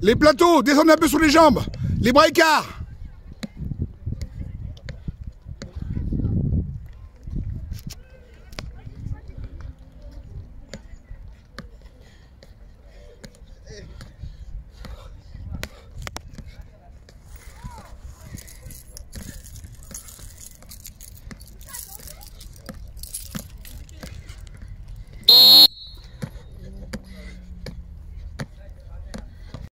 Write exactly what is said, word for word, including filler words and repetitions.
Les plateaux, descendez un peu sur les jambes. Les bras écarts.